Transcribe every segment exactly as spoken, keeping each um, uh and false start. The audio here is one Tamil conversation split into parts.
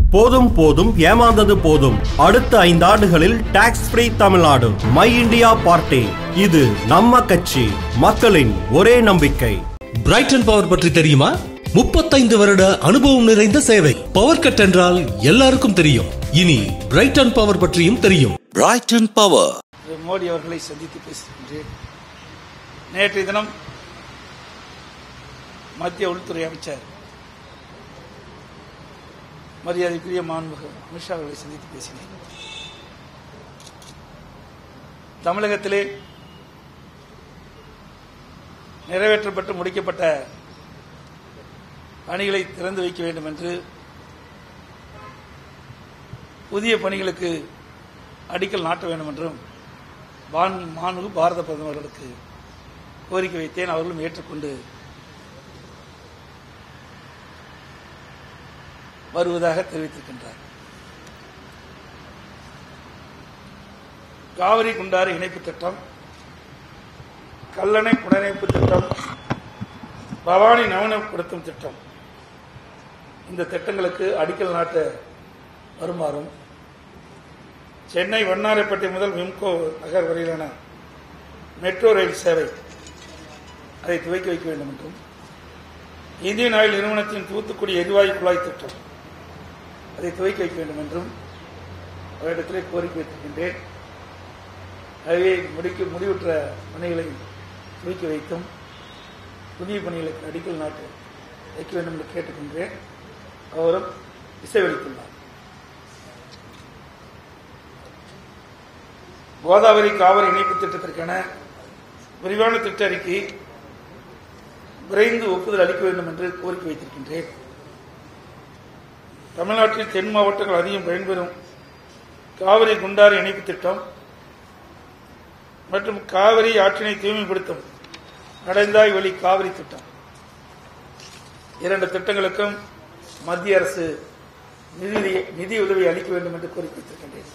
போதும் போதும் ஏமாந்தது போதும். அடுத்த ஐந்தாண்டுகளில் tax free Tamil Nadu. My India party. இது நம்ம கட்சி, மக்களின் ஒரே நம்பிக்கை. பிரைட்டன் பவர் பற்றி தெரியுமா? முப்பத்தைந்து வருட அனுபவம் நிறைந்த சேவை. பவர் கட் என்றால் எல்லாருக்கும் தெரியும். இனி பிரைட்டன் பவர் பற்றியும் தெரியும். Brayton power. மோடி அவர்களை சந்தித்து பேசுகின்றேன். நேற்றைய தினம் மத்திய உள்துறை அமைச்சர் மரியாதைக்குரிய மாண்புமிகு அமித்ஷா அவர்களை சந்தித்து பேசினேன். தமிழகத்திலே நிறைவேற்றப்பட்டு முடிக்கப்பட்ட பணிகளை திறந்து வைக்க வேண்டும் என்று, புதிய பணிகளுக்கு அடிக்கல் நாட்ட வேண்டும் என்றும் மாண்புமிகு பாரத பிரதமர்களுக்கு கோரிக்கை வைத்தேன். அவர்களும் ஏற்றுக்கொண்டு வருவதாக தெரிவித்திருக்கின்றார். காவிரி குண்டாறு இணைப்பு திட்டம், கல்லணை புனரமைப்பு திட்டம், பவானி நவீனப்படுத்தும் திட்டம், இந்த திட்டங்களுக்கு அடிக்கல் நாட்ட வருமாறும், சென்னை வண்ணாரப்பேட்டை முதல் விம்கோ நகர் வரையிலான மெட்ரோ ரயில் சேவை அதை துவக்கி வைக்க வேண்டும் என்றும், இந்தியன் ஆயில் நிறுவனத்தின் தூத்துக்குடி எரிவாயு குழாய் திட்டம் அதை துவக்கி வைக்க வேண்டும் என்றும் அவரிடத்திலே கோரிக்கை வைத்திருக்கின்றேன். ஆகவே முடிக்க முடிவுற்ற பணிகளை துவக்கி வைத்தும் புதிய பணிகளுக்கு அடிக்கல் நாட்டு வைக்க வேண்டும் என்று கேட்டுக்கொண்டேன். அவரும் இசைவளித்துள்ளார். கோதாவரி காவிரி இணைப்பு திட்டத்திற்கான விரிவான திட்ட அறிக்கை விரைந்து ஒப்புதல் அளிக்க வேண்டும் என்று கோரிக்கை வைத்திருக்கின்றேன். தமிழ்நாட்டில் தென் மாவட்டங்கள் அதிகம் பயன்பெறும் காவிரி குண்டாறு இணைப்பு திட்டம் மற்றும் காவிரி ஆற்றினை தூய்மைப்படுத்தும் நடைந்தாய் வழி காவிரி திட்டம், இரண்டு திட்டங்களுக்கும் மத்திய அரசு நிதி உதவி அளிக்க வேண்டும் என்று கோரிக்கை வைத்திருக்கின்றேன்.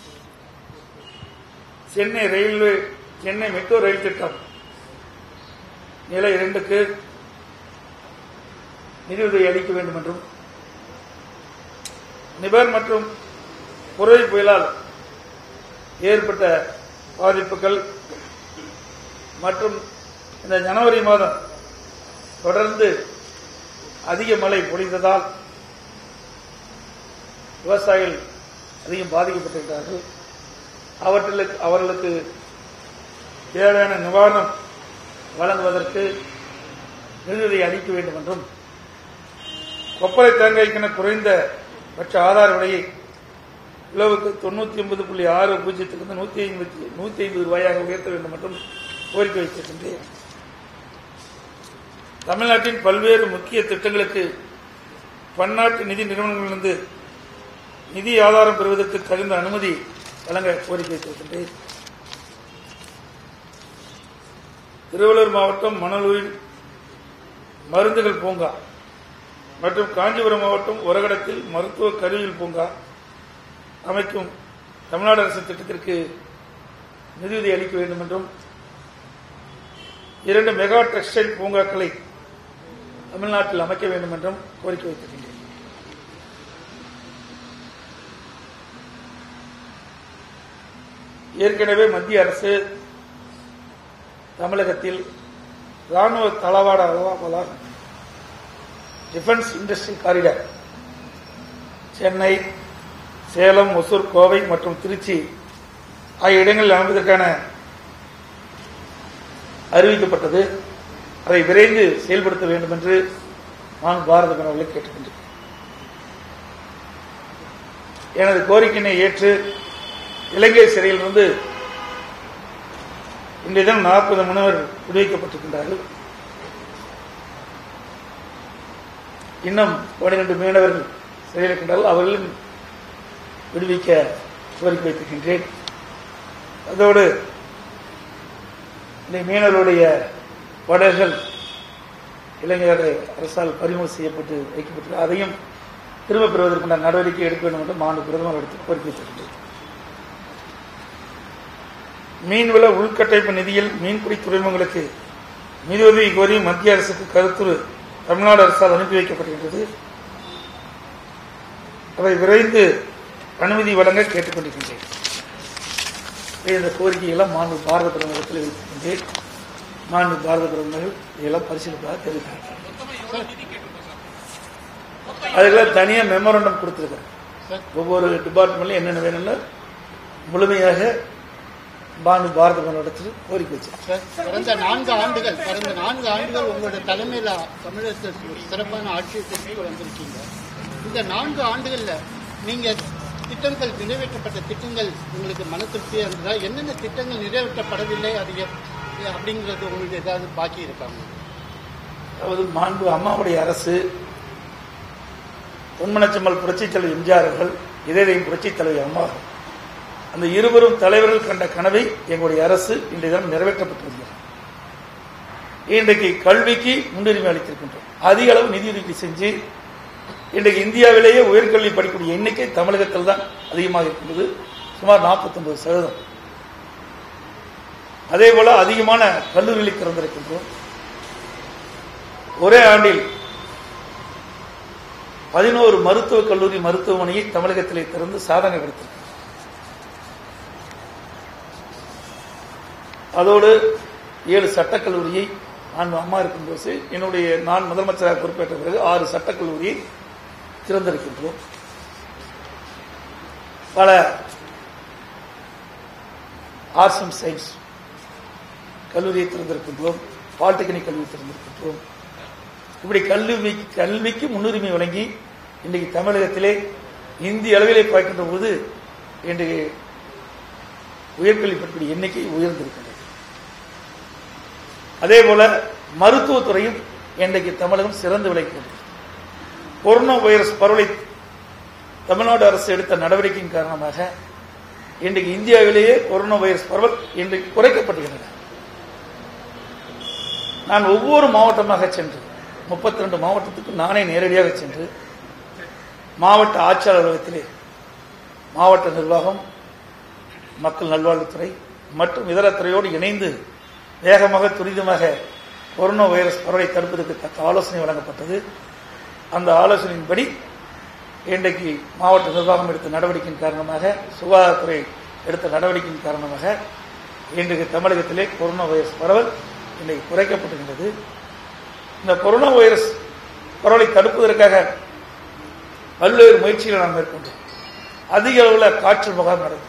Chennai railway Chennai metro rail திட்டம் நிலை இரண்டுக்கு நிதியுதவி அளிக்க வேண்டும் என்றும், நிபர் மற்றும் புரவி புயலால் ஏற்பட்ட பாதிப்புகள் மற்றும் இந்த ஜனவரி மாதம் தொடர்ந்து அதிக மழை பொழிந்ததால் விவசாயிகள் அதிகம் பாதிக்கப்பட்டிருக்கிறார்கள். அவர்களுக்கு அவர்களுக்கு தேவையான நிவாரணம் வழங்குவதற்கு நிதியுதவி அளிக்க வேண்டும் என்றும், கொப்பரை தேங்காய்க்கென குறைந்த பட்ச ஆதார விலையை கிலோவுக்கு தொண்ணூத்தி ஒன்பது புள்ளி ஆறு பூஜ்ஜியத்திலிருந்து நூத்தி ஐம்பத்தி நூத்தி ஐம்பது ரூபாயாக உயர்த்த வேண்டும் என்றும் கோரிக்கை வைத்திருக்கின்றேன். தமிழ்நாட்டின் பல்வேறு முக்கிய திட்டங்களுக்கு பன்னாட்டு நிதி நிறுவனங்களிலிருந்து நிதி ஆதாரம் பெறுவதற்கு தகுந்த அனுமதி வழங்க கோரிக்கை வைத்திருக்கின்றேன். திருவள்ளூர் மாவட்டம் மணலூரில் மருந்துகள் பூங்கா மற்றும் காஞ்சிபுரம் மாவட்டம் ஒரகடத்தில் மருத்துவ கருவியல் பூங்கா அமைக்கும் தமிழ்நாடு அரசு திட்டத்திற்கு நிதியுதவி அளிக்க வேண்டும் என்றும், இரண்டு மெகா டெக்ஸ்டைல் பூங்காக்களை தமிழ்நாட்டில் அமைக்க வேண்டும் என்றும் கோரிக்கை வைத்திருக்கின்றேன். ஏற்கனவே மத்திய அரசு தமிழகத்தில் ராணுவ தளவாட வளாகம் defence industry corridor Chennai, Salem, Hosur, Kovai மற்றும் திருச்சி ஆகிய இடங்களில் அமைப்பதற்கான அறிவிக்கப்பட்டது. அதை விரைந்து செயல்படுத்த வேண்டும் என்று நான் பாரத பிரதமர்களை கேட்டுக்கொண்டேன். எனது கோரிக்கையினை ஏற்று இலங்கை சிறையிலிருந்து இன்றைய தினம் நாற்பது மீனவர் விடுவிக்கப்பட்டிருக்கின்றார்கள். இன்னும் பனிரெண்டு மீனவர்கள் சிறையில் இருக்கின்றார்கள். அவர்களும் விடுவிக்க கோரிக்கை வைத்திருக்கின்றேன். அதோடு இந்த மீனவர்களுடைய படகுகள் இலங்கை அரசால் பறிமுதல் செய்யப்பட்டு வைக்கப்பட்டு அதையும் திரும்பப் பெறுவதற்கான நடவடிக்கை எடுக்க வேண்டும் என்று மாநில பிரதமர் எடுத்து கோரிக்கை வைத்திருக்கின்றேன். மீன்வள உள்கட்டமைப்பு நிதியில் மீன்பிடி துறைமுகங்களுக்கு நிதியுதவி கோரி மத்திய அரசுக்கு கருத்துரு தமிழ்நாடு அரசால் அனுப்பி வைக்கப்பட்டிருக்கிறது. அவை விரைந்து அனுமதி வழங்க கேட்டுக்கொண்டிருக்கின்றேன். இந்த கோரிக்கையெல்லாம் மாண்பு பாரத பிரதமரிடத்தில் இருக்கின்றேன். மாண்பு பாரத பிரதமர்கள் இதெல்லாம் பரிசீலிப்பதாக தெரிவித்தார். அதுக்கெல்லாம் தனியாக மெமோரண்டம் கொடுத்திருக்கிறேன். ஒவ்வொரு டிபார்ட்மெண்ட்லையும் என்னென்ன வேணும்னு முழுமையாக மாண்பு பாரத பிரதமரிடத்தில் கோரிக்கை வச்சிருக்கேன். கடந்த நான்கு ஆண்டுகள் கடந்த நான்கு ஆண்டுகள் உங்களுடைய தலைமையில் தமிழகத்தில் சிறப்பான ஆட்சியை தெரிவித்து வந்திருக்கீங்க. இந்த நான்கு ஆண்டுகள்ல நீங்க திட்டங்கள் நிறைவேற்றப்பட்ட திட்டங்கள் உங்களுக்கு மன திருப்தியா இருந்ததா? என்னென்ன திட்டங்கள் நிறைவேற்றப்படவில்லை அது அப்படிங்கிறது உங்களுக்கு ஏதாவது பாக்கி இருக்காங்க? அதாவது மாண்பு அம்மாவுடைய அரசு, பொன்மனச்செம்மல் புரட்சித் தலைவர் எம்ஜிஆர் அவர்கள், இதயம் புரட்சித் தலைவர் அம்மா, அந்த இருவரும் தலைவர்கள் கண்ட கனவை எங்களுடைய அரசு இன்றைய தினம் நிறைவேற்றப்பட்டு வருகிறது. இன்றைக்கு கல்விக்கு முன்னுரிமை அளித்திருக்கின்றோம். அதிக அளவு நிதி ஒதுக்கீடு செஞ்சு இன்றைக்கு இந்தியாவிலேயே உயர்கல்வி படிக்கக்கூடிய எண்ணிக்கை தமிழகத்தில் தான் அதிகமாக இருக்கின்றது, சுமார் நாற்பத்தி ஒன்பது சதவீதம். அதே போல அதிகமான கல்லூரிகளை திறந்திருக்கின்றோம். ஒரே ஆண்டில் பதினோரு மருத்துவக் கல்லூரி மருத்துவமனையை தமிழகத்திலே திறந்து சாதனை படைத்திருக்கிறோம். அதோடு ஏழு சட்டக்கல்லூரியை நான் அம்மா இருக்கும்போது என்னுடைய நான் முதலமைச்சராக பொறுப்பேற்ற பிறகு ஆறு சட்டக்கல்லூரியை திறந்திருக்கின்றோம். பல ஆர்ட்ஸ் அண்ட் சயின்ஸ் கல்லூரியை திறந்திருக்கின்றோம். பாலிடெக்னிக் கல்வி திறந்திருக்கின்றோம். இப்படி கல்வி கல்விக்கு முன்னுரிமை வழங்கி இன்றைக்கு தமிழகத்திலே இந்திய அளவிலே பார்க்கின்ற போது இன்றைக்கு உயர்கல்வி படிப்புடைய எண்ணிக்கை உயர்ந்திருக்கின்றது. அதே போல மருத்துவத்துறையும் இன்றைக்கு தமிழகம் சிறந்து விளங்குகிறது. கொரோனா வைரஸ் பரவலை தமிழ்நாடு அரசு எடுத்த நடவடிக்கையின் காரணமாக இன்றைக்கு இந்தியாவிலேயே கொரோனா வைரஸ் பரவல் இன்றைக்கு குறைக்கப்பட்டுள்ளது. நான் ஒவ்வொரு மாவட்டமாக சென்று முப்பத்தி ரெண்டு மாவட்டத்துக்கு நானே நேரடியாக சென்று மாவட்ட ஆட்சியாளர் அலுவலகத்திலே மாவட்ட நிர்வாகம், மக்கள் நல்வாழ்வுத்துறை மற்றும் இதர துறையோடு இணைந்து வேகமாக துரிதமாக கொரோனா வைரஸ் பரவலை தடுப்பதற்கு தக்க ஆலோசனை வழங்கப்பட்டது. அந்த ஆலோசனையின்படி இன்றைக்கு மாவட்ட நிர்வாகம் எடுத்த நடவடிக்கையின் காரணமாக, சுகாதாரத்துறை எடுத்த நடவடிக்கையின் காரணமாக இன்றைக்கு தமிழகத்திலே கொரோனா வைரஸ் பரவல் இன்றைக்கு குறைக்கப்பட்டுள்ளது. இந்த கொரோனா வைரஸ் பரவலை தடுப்பதற்காக பல்வேறு முயற்சிகளை நாம் மேற்கொண்டோம். அதிக அளவில் காற்று முகாம் நடந்தது.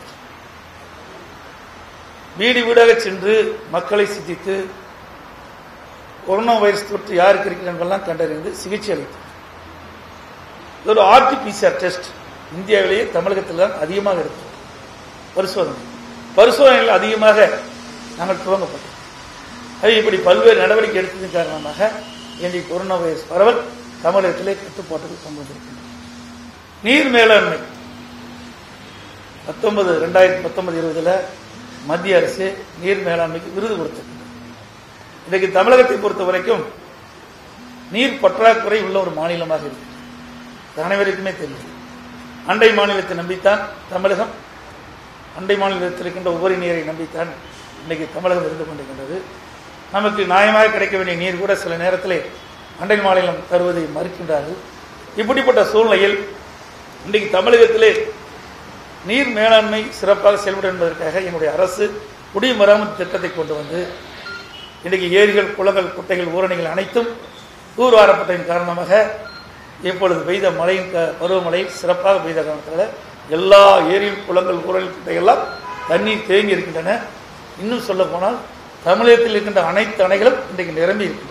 வீடு வீடாக சென்று மக்களை சிந்தித்து கொரோனா வைரஸ் தொற்று யாருக்கு இருக்கிறது என்பதெல்லாம் கண்டறிந்து சிகிச்சை அளித்தோம். இது ஒரு ஆர்டிபிசிஆர் டெஸ்ட் இந்தியாவிலேயே தமிழகத்தில் தான் அதிகமாக இருக்கும். பரிசோதனை பரிசோதனைகள் அதிகமாக நாங்கள் துவங்கப்பட்டோம். அது இப்படி பல்வேறு நடவடிக்கை எடுத்ததன் காரணமாக இன்றைக்கு கொரோனா வைரஸ் பரவல் தமிழகத்திலே கட்டுப்பாட்டுக்கு கொண்டு வந்திருக்கின்றன. நீர் மேலாண்மை பத்தொன்பது ரெண்டாயிரத்தி பத்தொன்பது இருபதுல மத்திய அரசு நீர் மேலாண்மைக்கு விருது கொடுத்திருக்கிறது. இன்றைக்கு தமிழகத்தை பொறுத்த வரைக்கும் நீர் பற்றாக்குறை உள்ள ஒரு மாநிலமாக இருக்கு. அனைவருக்குமே தெரியும். அண்டை மாநிலத்தை நம்பித்தான் தமிழகம், அண்டை மாநிலத்தில் இருக்கின்ற உபரி நீரை நம்பித்தான் இன்னைக்கு தமிழகம் இருந்து கொண்டிருக்கின்றது. நமக்கு நியாயமாக கிடைக்க வேண்டிய நீர் கூட சில நேரத்தில் அண்டை மாநிலம் தருவதை மறுக்கின்றார்கள். இப்படிப்பட்ட சூழ்நிலையில் இன்றைக்கு தமிழகத்திலே நீர் மேலாண்மை சிறப்பாக செயல்படும் என்பதற்காக என்னுடைய அரசு குடிமராமத்து திட்டத்தை கொண்டு வந்து இன்றைக்கு ஏரிகள், குளங்கள், குட்டைகள், ஊரணிகள் அனைத்தும் தூர்வாரப்பட்டதன் காரணமாக இப்பொழுது பெய்த மழையின் பருவமழை சிறப்பாக பெய்த காரணத்தால் எல்லா ஏரியில், குளங்கள், ஊரணிகள், குட்டைகள்லாம் தண்ணீர் தேங்கி இருக்கின்றன. இன்னும் சொல்ல போனால் தமிழகத்தில் இருக்கின்ற அனைத்து அணைகளும் இன்றைக்கு நிரம்பி இருக்கின்றன.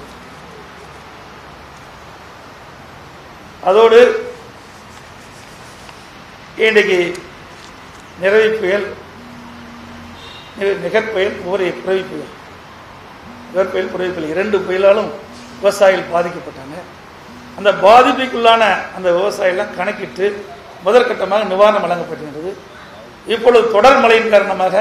அதோடு இன்றைக்கு நிறவி புயல், நிகர்புயல், ஒரே புரவி புயல், நிகர்புயல், புரவி புயல் இரண்டு புயலாலும் விவசாயிகள் பாதிக்கப்பட்டாங்க. அந்த பாதிப்புக்குள்ளான அந்த விவசாயிகள் கணக்கிட்டு முதற்கட்டமாக நிவாரணம் வழங்கப்பட்டிருந்தது. இப்பொழுது தொடர் மழையின் காரணமாக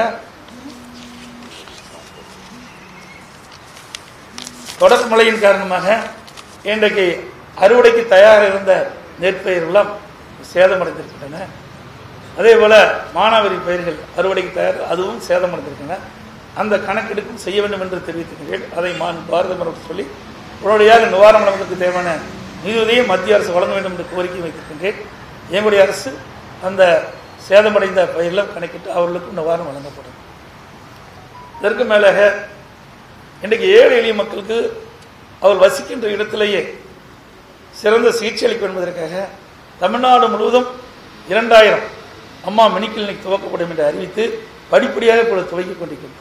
தொடர் மழையின் காரணமாக இன்றைக்கு அறுவடைக்கு தயாராக இருந்த நெற்பயிரெல்லாம் சேதமடைந்திருக்கின்றன. அதே போல மானாவாரி பயிர்கள் அறுவடைக்கு தயார், அதுவும் சேதமடைந்திருக்கின்றன. அந்த கணக்கெடுப்பும் செய்ய வேண்டும் என்று தெரிவித்திருக்கிறேன். அதை பாரத பிரதமர் சொல்லி உடனடியாக நிவாரணம் வழங்குவதற்கு தேவையான நிதியுதவியை மத்திய அரசு வழங்க வேண்டும் என்று கோரிக்கை வைத்திருக்கின்றேன். எங்களுடைய அரசு அந்த சேதமடைந்த பயிரெல்லாம் கணக்கிட்டு அவர்களுக்கு நிவாரணம் வழங்கப்படும். இதற்கு மேலாக இன்றைக்கு ஏழை எளிய மக்களுக்கு அவர் வசிக்கின்ற இடத்திலேயே சிறந்த சிகிச்சை அளிக்கும் என்பதற்காக தமிழ்நாடு முழுவதும் இரண்டாயிரம் அம்மா மினி கிளினிக் துவக்கப்படும் என்று அறிவித்து படிப்படியாக இப்பொழுது துவக்கிக் கொண்டிருக்கின்றோம்.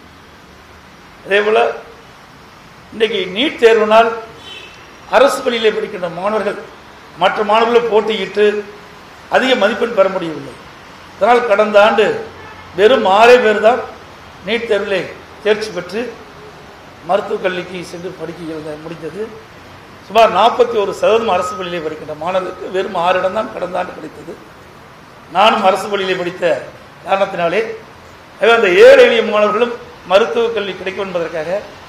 அதே போல இன்றைக்கு நீட் தேர்வினால் அரசு பள்ளியிலே படிக்கின்ற மாணவர்கள் மற்ற மாணவர்கள் போட்டியிட்டு அதிக மதிப்பெண் பெற முடியவில்லை. அதனால் கடந்த ஆண்டு வெறும் ஆறே பேர் தான் நீட் தேர்விலே தேர்ச்சி பெற்று மருத்துவக் கல்விக்கு சென்று படிக்க முடிந்தது. சுமார் நாற்பத்தி ஒரு சதவீதம் அரசு பள்ளியிலே படிக்கின்ற மாணவர்களுக்கு வெறும் ஆறு இடம் தான் கடந்த ஆண்டு கிடைத்தது. நானும் அரசு பள்ளியிலே படித்த காரணத்தினாலே அந்த ஏழை எளிய மாணவர்களும் மருத்துவக் கல்வி கிடைக்கும் என்பதற்காக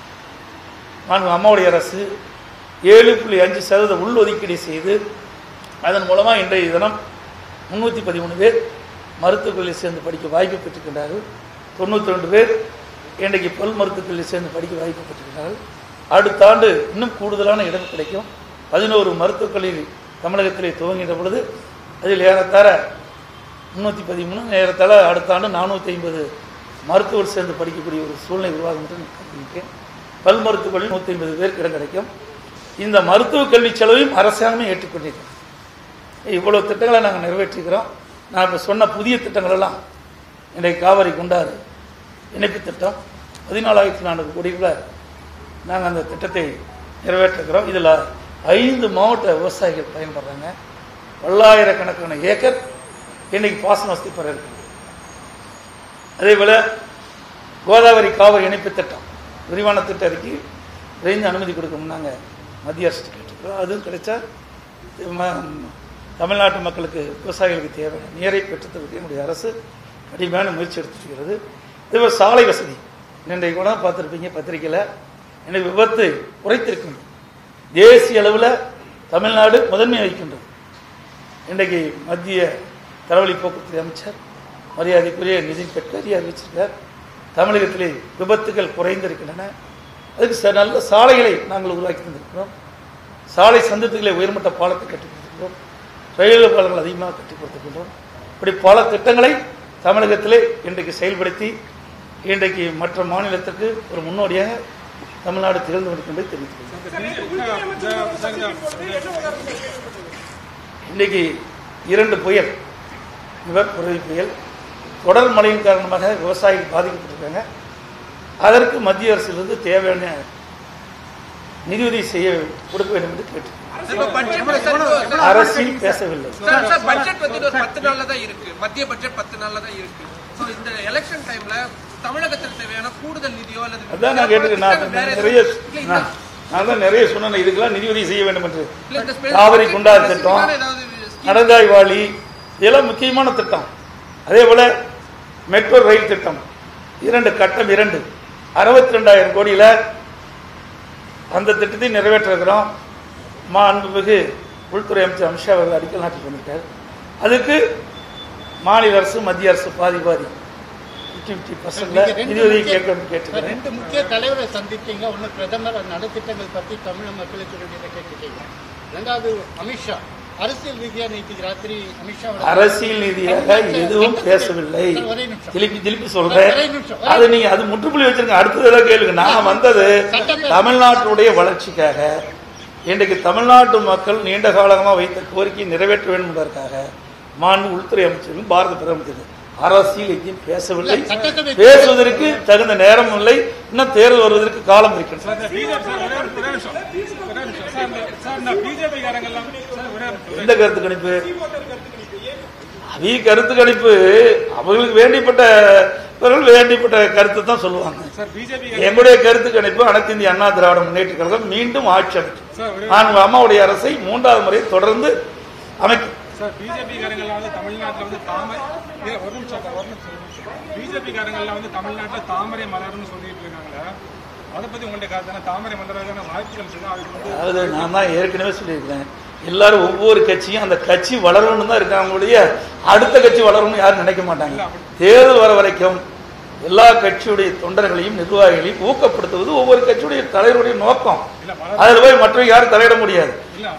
நான் அம்மாவுடைய அரசு ஏழு புள்ளி அஞ்சு சதவீத உள்ஒதுக்கீடு செய்து அதன் மூலமாக இன்றைய தினம் முன்னூற்றி பதிமூணு பேர் மருத்துவக் கல்வியில் சேர்ந்து படிக்க வாய்ப்பு பெற்றிருக்கின்றார்கள். தொண்ணூற்றி ரெண்டு பேர் இன்றைக்கு பல் மருத்துவக் கல்வியில் சேர்ந்து படிக்க வாய்ப்பு பெற்றிருக்கிறார்கள். அடுத்த ஆண்டு இன்னும் கூடுதலான இடம் கிடைக்கும். பதினோரு மருத்துவக் கல்லூரி தமிழகத்திலே துவங்குகின்ற பொழுது அதில் ஏறத்தாழ முன்னூற்றி பதிமூணு ஏறத்தாழ அடுத்த ஆண்டு நானூற்றி ஐம்பது மருத்துவர் சேர்ந்து படிக்கக்கூடிய ஒரு சூழ்நிலை உருவாகும் என்று நான் கருதுகிறேன். பல் மருத்துவக் கல்வி நூற்றி ஐம்பது பேருக்கு இடம் கிடைக்கும். இந்த மருத்துவக் கல்வி செலவையும் அரசாங்கமே ஏற்றுக்கொண்டிருக்கிறோம். இவ்வளவு திட்டங்களை நாங்கள் நிறைவேற்றிக்கிறோம். நான் இப்போ சொன்ன புதிய திட்டங்கள் எல்லாம் இன்றைக்கு காவிரி குண்டாறு இணைப்பு திட்டம் பதினாலாயிரத்தி நானூறு கோடியில் நாங்கள் அந்த திட்டத்தை நிறைவேற்றுகிறோம். இதில் ஐந்து மாவட்ட விவசாயிகள் பயன்படுறாங்க. பல்லாயிரக்கணக்கான ஏக்கர் இன்னைக்கு பாசன வசதி பெற இருக்கு. அதே போல கோதாவரி காவிரி இணைப்பு திட்டம் விரிவான திட்ட அறிக்கை விரைந்து அனுமதி கொடுக்கணும் நாங்கள் மத்திய அரசு கேட்டிருக்கிறோம். அதுவும் கிடைச்சா தமிழ்நாட்டு மக்களுக்கு விவசாயிகளுக்கு தேவையான நீரை பெற்றுத்தருக்கு என்னுடைய அரசு கடுமையான முயற்சி எடுத்துருக்கிறது. இதேபோல் சாலை வசதி இன்றைக்கு கூட பார்த்துருப்பீங்க பத்திரிகையில் இன்னைக்கு விபத்து குறைத்திருக்கின்றது. தேசிய அளவில் தமிழ்நாடு முதன்மை வகிக்கின்றது. இன்றைக்கு மத்திய தரவழி போக்குவரத்து அமைச்சர் மரியாதைக்குரிய நிதின் கட்கரி அறிவிச்சிருக்கார் தமிழகத்திலே விபத்துகள் குறைந்திருக்கின்றன. அதுக்கு ச நல்ல சாலைகளை நாங்கள் உருவாக்கி தந்திருக்கிறோம். சாலை சந்தத்துக்களை உயர்மட்ட பாலத்தை கட்டி கொடுத்துருக்கிறோம். ரயில்வே பாலங்கள் அதிகமாக கட்டி கொடுத்துருக்கின்றோம். இப்படி பல திட்டங்களை தமிழகத்திலே இன்றைக்கு செயல்படுத்தி இன்றைக்கு மற்ற மாநிலத்திற்கு ஒரு முன்னோடியாக தமிழ்நாடு திகழ்ந்து கொண்டிருக்கின்றதை தெரிவித்துள்ளது. இன்றைக்கு இரண்டு புயல் நிவர் புரவி புயல் தொடர் மழையின் காரணமாக விவசாயிகள் பாதிக்கப்பட்டிருக்காங்க. அதற்கு மத்திய அரசிலிருந்து தேவையான நிதியுதவி செய்ய கொடுக்க வேண்டும் என்று கேட்டு அரசில் பேசவில்லை. மத்திய பட்ஜெட் பத்து நாள்ல தான் இருக்கு. இந்த எலெக்ஷன் டைம்ல தமிழகத்தில் தேவையான கூடுதல் நிதியோ அல்லது அதான் நான் கேட்டுக்கிறேன். நிறைய நான் தான் நிறைய சொன்னேன் இதுக்கெல்லாம் நிதியுதவி செய்ய வேண்டும் என்று. காவிரி குண்டாறு திட்டம், நடந்தாய் வாலி இதெல்லாம் முக்கியமான திட்டம். அதே போல மெட்ரோ ரயில் திட்டம் இரண்டு கட்டம் இரண்டு அறுபத்தி ரெண்டாயிரம் கோடியில அந்த திட்டத்தை நிறைவேற்றிருக்கிறோம். மாண்புமிகு உள்துறை அமைச்சர் அமித்ஷா அவர்கள் அடிக்கல் நாட்டி பண்ணிட்டார். அதுக்கு மாநில அரசு மத்திய அரசு பாதி பாதி நிதியுதவி கேட்க கேட்டுக்கிறேன். ரெண்டு முக்கிய தலைவரை சந்தித்தீங்க. ஒன்று பிரதமர் நலத்திட்டங்கள் பற்றி தமிழக மக்களுக்கு கேட்டுட்டீங்க. ரெண்டாவது அமித்ஷா அரசியல் ரீதியாக நேற்று ராத்திரி அமித்ஷா அரசியல் ரீதியாக எதுவும் பேசவில்லை. திருப்பி திருப்பி சொல்றேன். அது நீங்க அது முற்றுப்புள்ளி வச்சிருங்க. அடுத்தது கேளுங்க. நான் வந்தது தமிழ்நாட்டுடைய வளர்ச்சிக்காக. இன்றைக்கு தமிழ்நாட்டு மக்கள் நீண்ட காலமாக வைத்த கோரிக்கையை நிறைவேற்ற வேண்டும் என்பதற்காக மாண்பு உள்துறை அமைச்சரும் பாரத பிரதமர் அரசியல் எங்கேயும் பேசவில்லை. பேசுவதற்கு தகுந்த நேரம் இல்லை. இன்னும் தேர்தல் வருவதற்கு காலம் இருக்கிறது. எந்த கருத்து கணிப்பு? அதிக கருத்து கணிப்பு அவர்களுக்கு வேண்டிப்பட்ட வேண்டிப்பட்ட கருத்து தான் சொல்லுவாங்க. எங்களுடைய கருத்து கணிப்பு அனைத்து இந்திய அண்ணா திராவிட முன்னேற்ற கழகம் மீண்டும் ஆட்சி அமைக்கும். நான் அம்மாவுடைய அரசை மூன்றாவது முறை தொடர்ந்து அமைக்கும். பிஜேபி காரங்கள்ல வந்து தமிழ்நாட்டில் வந்து தாமரை ஒரு நிமிஷம் ஒரு நிமிஷம் பிஜேபி காரங்கள்ல வந்து தமிழ்நாட்டில் தாமரை மலர்னு சொல்லிட்டு இருக்காங்களே, அதை பத்தி உங்களுடைய கருத்து தாமரை மலரான வாய்ப்புகள் இருக்கு? அதாவது நான் தான் ஏற்கனவே சொல்லியிருக்கிறேன். எல்லாரும் ஒவ்வொரு கட்சியும் அந்த கட்சி வளரணும்னு தான் இருக்காங்களுடைய அடுத்த கட்சி வளரணும்னு யாரும் நினைக்க மாட்டாங்க. தேர்தல் வர வரைக்கும் எல்லா கட்சியுடைய தொண்டர்களையும் நிர்வாகிகளையும் ஊக்கப்படுத்துவது ஒவ்வொரு கட்சியுடைய தலைவருடைய நோக்கம். அதில் போய் மற்றவங்க யாரும் தலையிட முடியாது.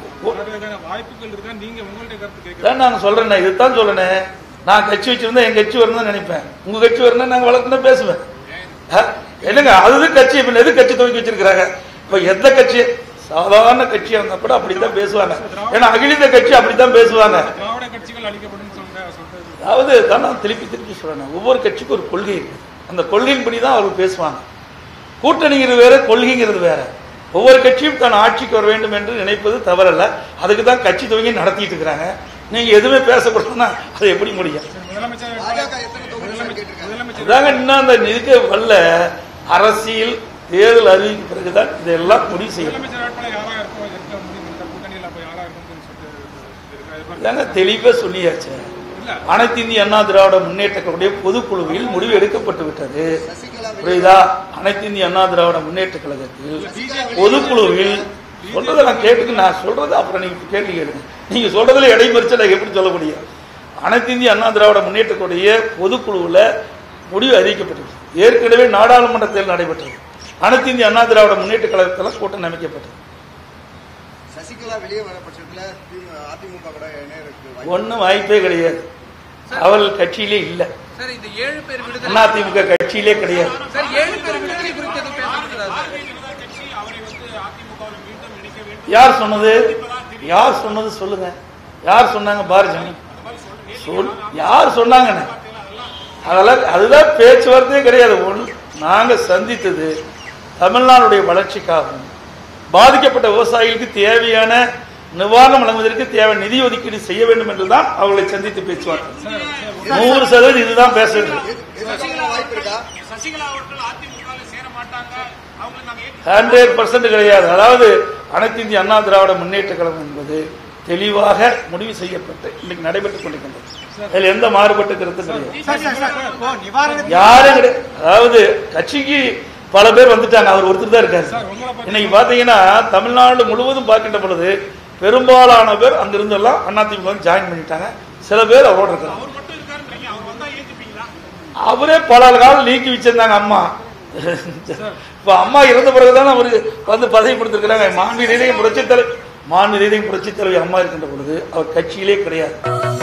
நான் சொல்றேன், இதுதான் சொல்றேன். நான் கட்சி வச்சிருந்தா என் கட்சி வரணும்னு நினைப்பேன். உங்க கட்சி வரணும் நாங்க வளர்த்து பேசுவேன். என்னங்க அது கட்சி எது கட்சி துவக்கி வச்சிருக்கிறாங்க. இப்ப எந்த கட்சி சாதாரண கட்சியா இருந்தா கூட அப்படித்தான் பேசுவாங்க. ஏன்னா அகில இந்திய கட்சி அப்படித்தான் பேசுவாங்க. அதாவது தான் நான் திருப்பி திருப்பி சொல்றேன், ஒவ்வொரு கட்சிக்கும் ஒரு கொள்கை இருக்கு. அந்த கொள்கையின்படி தான் அவர்கள் பேசுவாங்க. கூட்டணிங்கிறது வேற, கொள்கைங்கிறது வேற. ஒவ்வொரு கட்சியும் தான் ஆட்சிக்கு வர வேண்டும் என்று நினைப்பது தவறல்ல. அதுக்கு தான் கட்சி துவங்கி நடத்திட்டு இருக்கிறாங்க. நீங்க எதுவுமே பேசக்கூடாதுன்னா அது எப்படி முடியும்? இன்னும் அந்த இதுக்கு வல்ல அரசியல் தேர்தல் அறிவிக்க பிறகுதான் இதெல்லாம் முடிவு செய்யணும். தெளிவா சொல்லியாச்சு. அனைத்து இந்திய அண்ணா திராவிட முன்னேற்ற கழகத்துடைய பொதுக்குழுவில் முடிவு எடுக்கப்பட்டு விட்டது. புரியுதா? அனைத்து இந்திய அண்ணா திராவிட முன்னேற்ற கழகத்தில் பொதுக்குழுவில் சொல்றதை நான் கேட்டுக்கு நான் சொல்றது அப்புறம் நீங்க கேள்வி கேளுங்க. நீங்க சொல்றதுல இடைமறிச்சல் எப்படி சொல்ல முடியும்? அனைத்து இந்திய அண்ணா திராவிட முன்னேற்ற கழகத்துடைய பொதுக்குழுவில் முடிவு அறிவிக்கப்பட்டது. ஏற்கனவே நாடாளுமன்ற தேர்தல் நடைபெற்றது. அனைத்து இந்திய அண்ணா திராவிட முன்னேற்ற கழகத்தில் கூட்டம் அமைக்கப்பட்டது. சசிகலா வெளியே வர பட்சத்தில் அதிமுக ஒன்னும் வாய்ப்பே கிடையாது. அவர்கள் கட்சியிலே இல்ல. அதிமுக கட்சியிலே கிடையாது. யார் சொன்னது? யார் சொன்னது சொல்லுங்க. யார் சொன்னாங்க? பாரதி சொல் யார் சொன்னாங்க? அதெல்லாம் அதுதான் பேச்சுவார்த்தையே கிடையாது. நாங்க சந்தித்தது தமிழ்நாடுடைய வளர்ச்சிக்காகவும் பாதிக்கப்பட்ட விவசாயிகளுக்கு தேவையான நிவாரணம் வழங்குவதற்கு தேவை நிதி ஒதுக்கீடு செய்ய வேண்டும் என்றுதான் அவர்களை சந்தித்து பேச்சுவார்கள். நூறு சதவீதம் இதுதான் பேசுறது. ஹண்ட்ரட் பர்சன்ட் கிடையாது. அதாவது அனைத்து இந்திய அண்ணா திராவிட முன்னேற்ற கழகம் என்பது தெளிவாக முடிவு செய்யப்பட்டு இன்னைக்கு நடைபெற்றுக் கொண்டிருக்கின்றது. அதில் எந்த மாறுபட்ட கருத்தும் கிடையாது. யாரும் கிடையாது. அதாவது கட்சிக்கு பல பேர் வந்துட்டாங்க. அவர் ஒருத்தர் தான் இருக்காரு. இன்னைக்கு பாத்தீங்கன்னா தமிழ்நாடு முழுவதும் பார்க்கின்ற பொழுது பெரும்பாலான பேர் அங்கிருந்து எல்லாம் அதிமுக ஜாயின் பண்ணிட்டாங்க. சில பேர் அவரோட இருக்காங்க. அவரே பல காலம் நீக்கி வச்சிருந்தாங்க அம்மா. இப்ப அம்மா இறந்த பிறகுதான் அவருக்கு வந்து பதவி கொடுத்திருக்கிறாங்க. மாண்பு ரீதியும் புரட்சி தலைவர் மாண்பு ரீதியும் புரட்சி தலைவர் அம்மா இருக்கின்ற பொழுது அவர் கட்சியிலே கிடையாது.